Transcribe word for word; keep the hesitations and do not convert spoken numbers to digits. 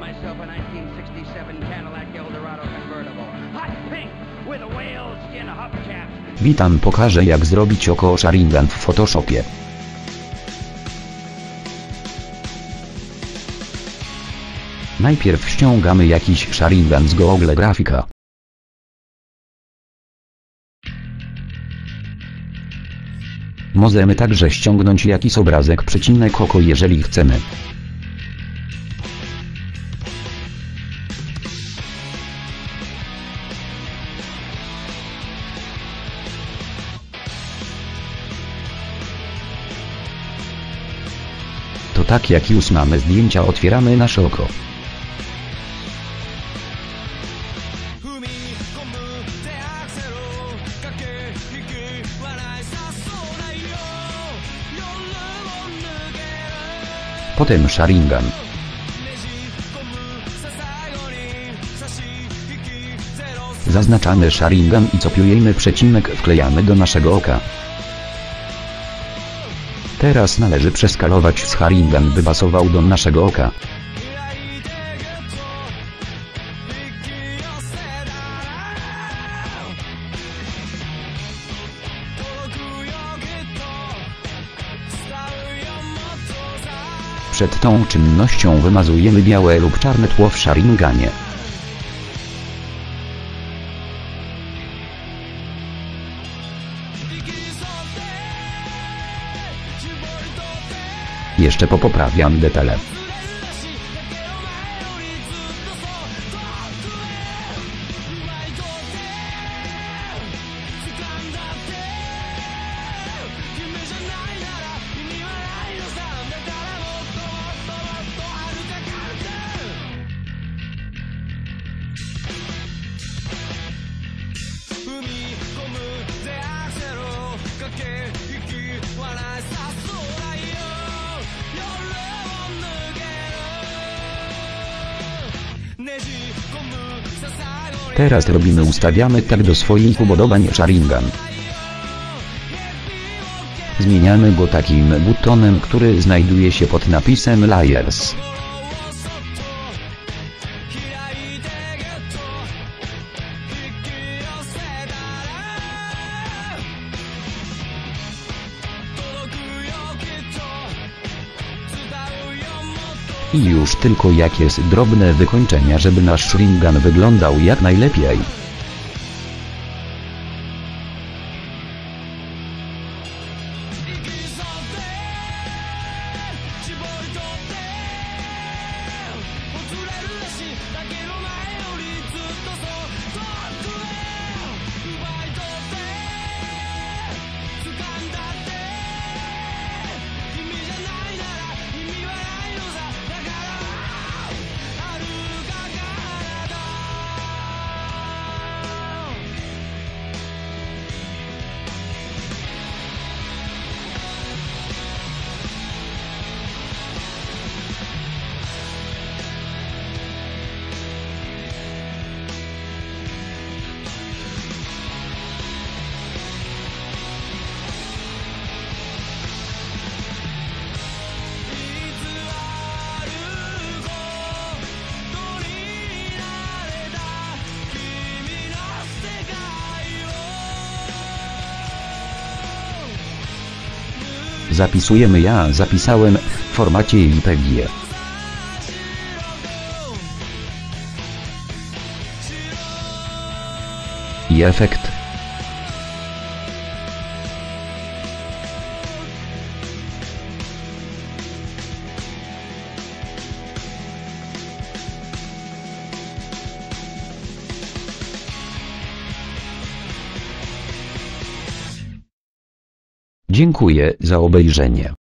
myself a nineteen sixty-seven Cadillac Eldorado convertible. Hot pink with whale skin hubcaps. Witam, pokażę jak zrobić oko Sharingan w Photoshopie. Najpierw ściągamy jakiś Sharingan z Google Grafika. Możemy także ściągnąć jakiś obrazek przecinek oko, jeżeli chcemy. To tak jak już mamy zdjęcia, otwieramy nasze oko. Potem Sharingan. Zaznaczamy Sharingan i copiujemy przecinek, wklejamy do naszego oka. Teraz należy przeskalować Sharingan, by pasował do naszego oka. Przed tą czynnością wymazujemy białe lub czarne tło w Sharinganie. Jeszcze popoprawiam detale. Teraz robimy, ustawiamy tak do swoich upodobań Sharingan. Zmieniamy go takim butonem, który znajduje się pod napisem Layers. I już tylko jakieś drobne wykończenia, żeby nasz Sharingan wyglądał jak najlepiej. Zapisujemy, ja zapisałem w formacie J P G. I efekt. Dziękuję za obejrzenie.